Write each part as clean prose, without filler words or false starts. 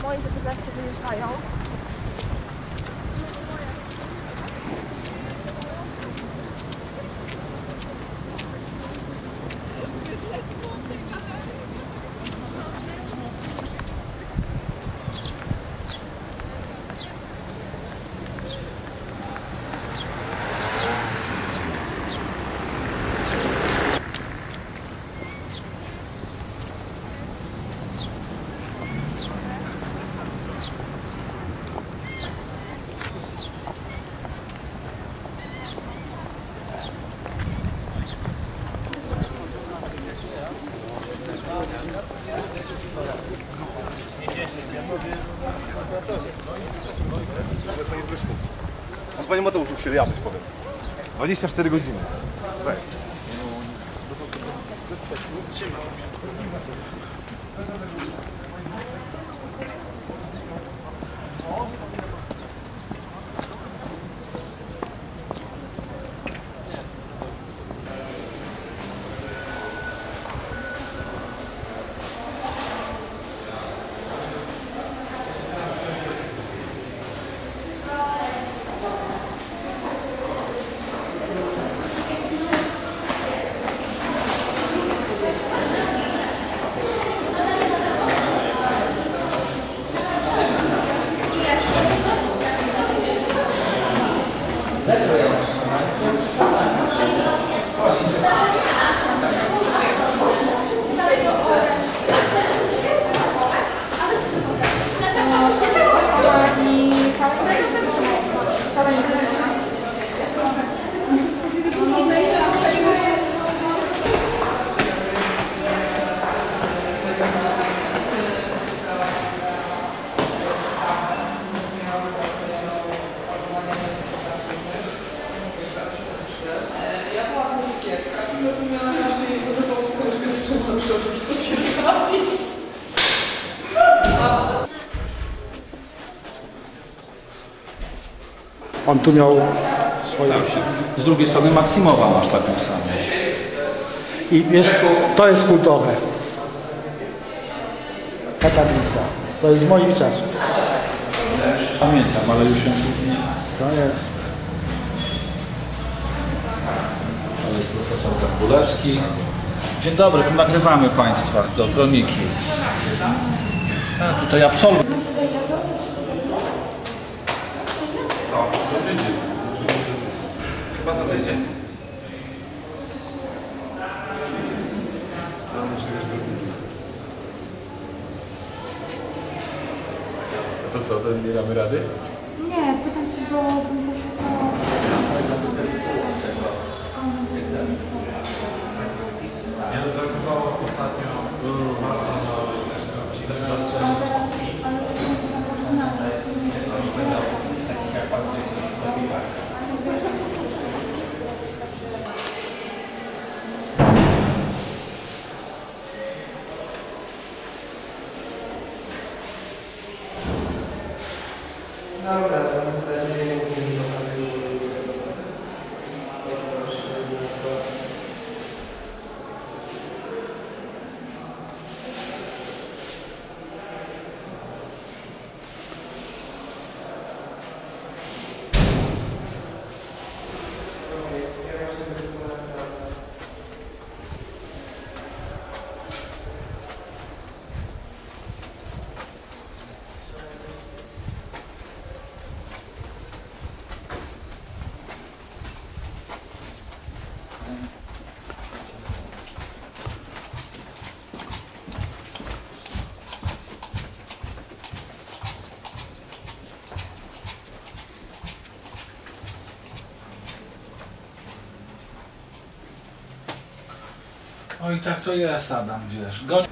moi zapytacie wyjeżdżają. Panie Mateuszu, chcieli, ja coś powiem. 24 godziny. Weź. On tu miał swoje... Z drugiej strony Maksimowa masz taką samą. I to jest kultowe. Ta tablica. To jest z moich czasów. Pamiętam, ale już ją nie. To jest... To jest profesor Garbulewski. Dzień dobry, tu nagrywamy Państwa do kroniki. A, tutaj absolwent. Chyba za tydzień. To co, to nie damy rady? Nie, pytam się, bo bym poszukała... Ja zareagowało ostatnio Dobra, to będzie Oj, tak to jest, Adam, wiesz. Goń...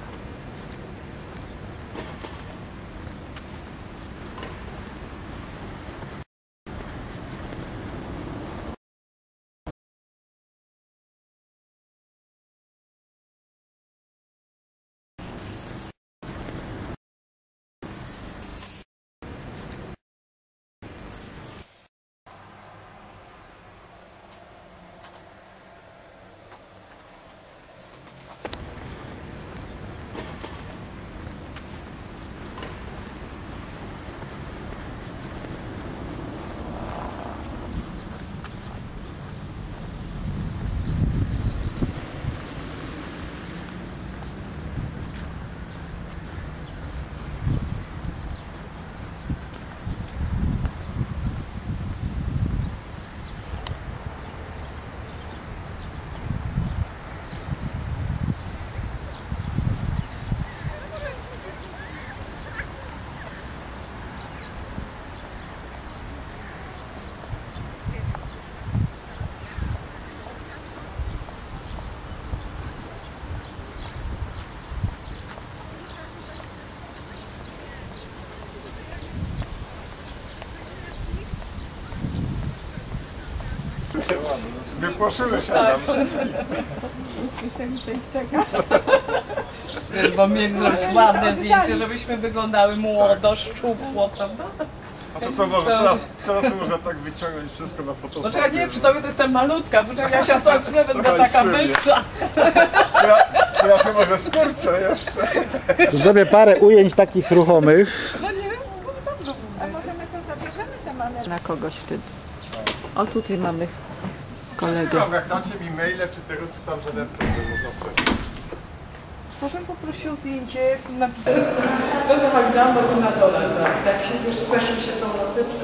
Wypłoszyłeś Adam. Słyszeli, coś czeka. Bo mieli zrobić ładne zdjęcie, żebyśmy wyglądały młodo, szczupło, prawda? A to może teraz można tak wyciągnąć wszystko na Photoshopie. Poczekaj, nie, przy tobie to jestem malutka, poczekaj, ja się sobie będę taka wyższa. Ja się może skurczę jeszcze. To zrobię parę ujęć takich ruchomych. No nie wiem, dobrze. A możemy to zabierzemy te mamy. Na kogoś wtedy. O, tutaj mamy kolegę. Przesyłam, jak dacie mi maile czy tego, to tam żaden problem można przejść. Może poprosić o zdjęcie, jestem napisane. To zamagam, bo to na dole, tak. Jak się już speszył się z tą laseczką.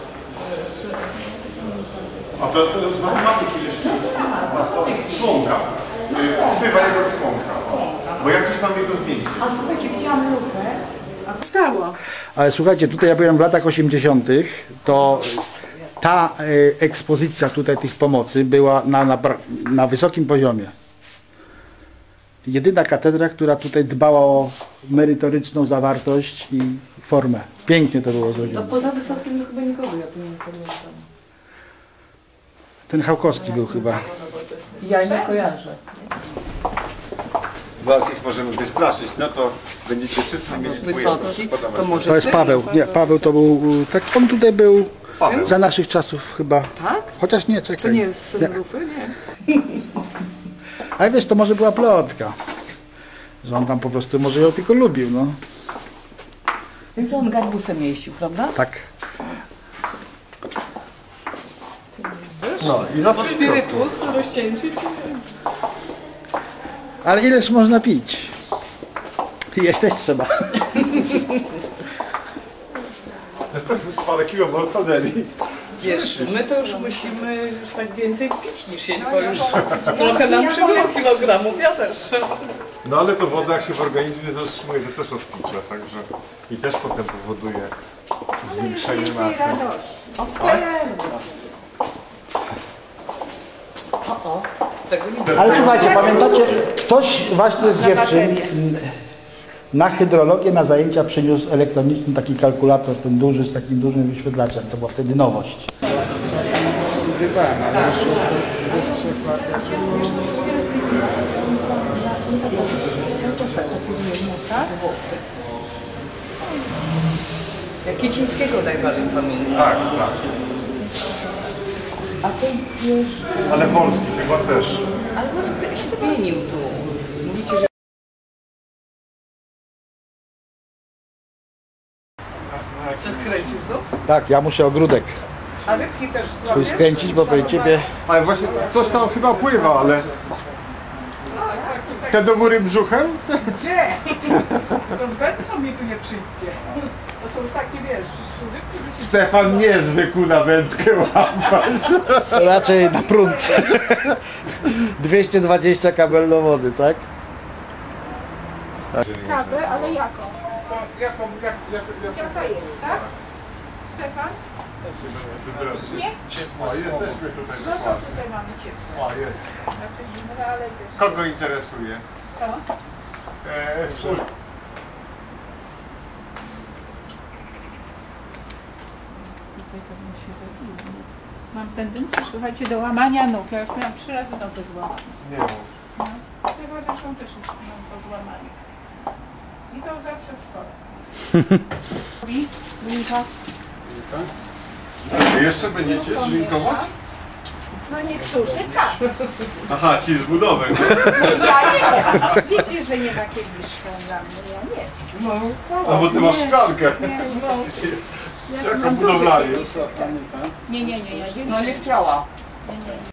A to z matematyki jeszcze Słomka. Ksywa jego Słomka. Bo jak gdzieś mam jego zdjęcie. A słuchajcie, widziałam lufę. A stało. Ale słuchajcie, tutaj ja byłem w latach 80., to ta ekspozycja tutaj tych pomocy była na wysokim poziomie. Jedyna katedra, która tutaj dbała o merytoryczną zawartość i formę. Pięknie to było No zrobione. poza Wysockim to chyba nikogo, ja tu nie pamiętam. Ten Chałkowski był chyba. Ja nie kojarzę. Zaraz ich możemy wystraszyć, no to będziecie wszyscy mieli Wysocki, to może To jest Paweł. Nie, Paweł to był, tak, on tutaj był Paweł. za naszych czasów chyba. Tak? Chociaż nie, czekaj. To nie jest syn Rufy? Nie. Ale wiesz, to może była plotka. Że on tam po prostu może ją tylko lubił, no. Wiem, że on garbusem jeździł, prawda? Tak. No i za Spirytus rozcieńczyć. Ale ileż można pić? Jeść też trzeba. parę kilo mortadeli. Wiesz, my to już musimy już tak więcej pić niż jeść, bo już trochę nam przybyło kilogramów, ja też. No ale to woda jak się w organizmie zatrzymuje, to też odpicia, także i też potem powoduje zwiększenie masy. Tego nie Ale słuchajcie, pamiętacie, ktoś właśnie z dziewczyn na hydrologię, na zajęcia przyniósł elektroniczny taki kalkulator, ten duży, z takim dużym wyświetlaczem. To była wtedy nowość. Jak Kicińskiego najbardziej pamiętam. Tak, tak. A ten wiesz, Ale Wolski chyba też. ale ktoś zmienił tu. Mówicie, że... Co skręcisz znów? Tak, ja muszę ogródek A rybki też swój złapiesz? skręcić, bo by ciebie... Ale właśnie coś tam chyba pływa, ale... Te do góry brzuchem? Gdzie? Tylko z wędką mi tu nie przyjdzie. To są już takie, wiesz, rybki by się... Stefan niezwykł na wędkę łapać. Raczej na prąd. 220 kabel do wody, tak? Kawę, ale jaką? Jaka jest, tak? Stefan? Nie? O, jesteśmy tutaj No to dokładnie. tutaj mamy ciepło. O, jest. Znaczy zimne, ale wiesz. Kogo interesuje? Co? Służba. Tutaj to bym się zabiła. Mam tendencję, słuchajcie, do łamania nóg. Ja już miałam 3 razy nogę złamaną. Nie mów. Chyba zresztą też jest mam po złamaniu. I to zawsze w szkole. Linka. Jeszcze będziecie drinkować? No niektórzy tak. Aha, ci z budowy. Ja nie. Widzisz, że nie ma kieliszka dla mnie. Ja nie. A bo ty masz szklankę. Ja Jako mam duży budowlaniec. kieliszek, tak. Nie, ja nie. No nie chciała.